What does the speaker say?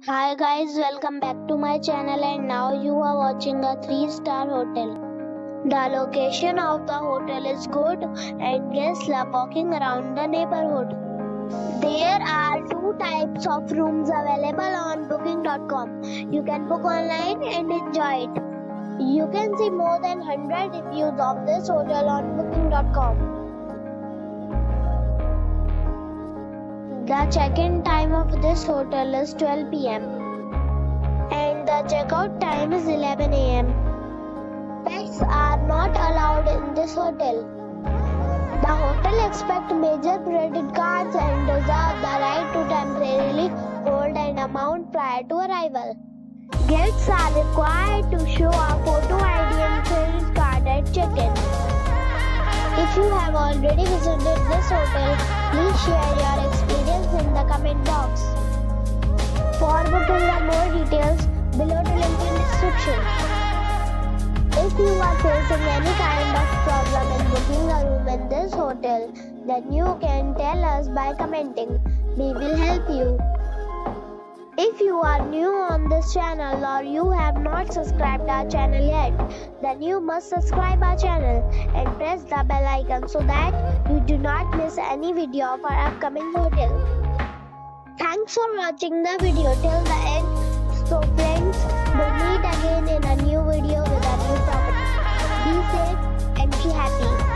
Hi guys, welcome back to my channel and now you are watching a 3-star hotel. The location of the hotel is good and guests love walking around the neighborhood. There are 2 types of rooms available on booking.com. You can book online and enjoy it. You can see more than 100 reviews of this hotel on booking.com. The check-in time of this hotel is 12 p.m. and the check-out time is 11 a.m. Pets are not allowed in this hotel. The hotel accepts major credit cards and reserves the right to temporarily hold an amount prior to arrival. Guests are required to show a photo ID and credit card at check-in. If you have already visited this hotel, please share your experience in the comment box. For booking or more details, below the link in description. If you are facing any kind of problem in booking a room in this hotel, then you can tell us by commenting. We will help you. If you are new on this channel or you have not subscribed our channel yet, then you must subscribe our channel and press the bell icon so that you do not miss any video of our upcoming hotel. Thanks for watching the video till the end. So friends, we'll meet again in a new video with a new property. Be safe and be happy.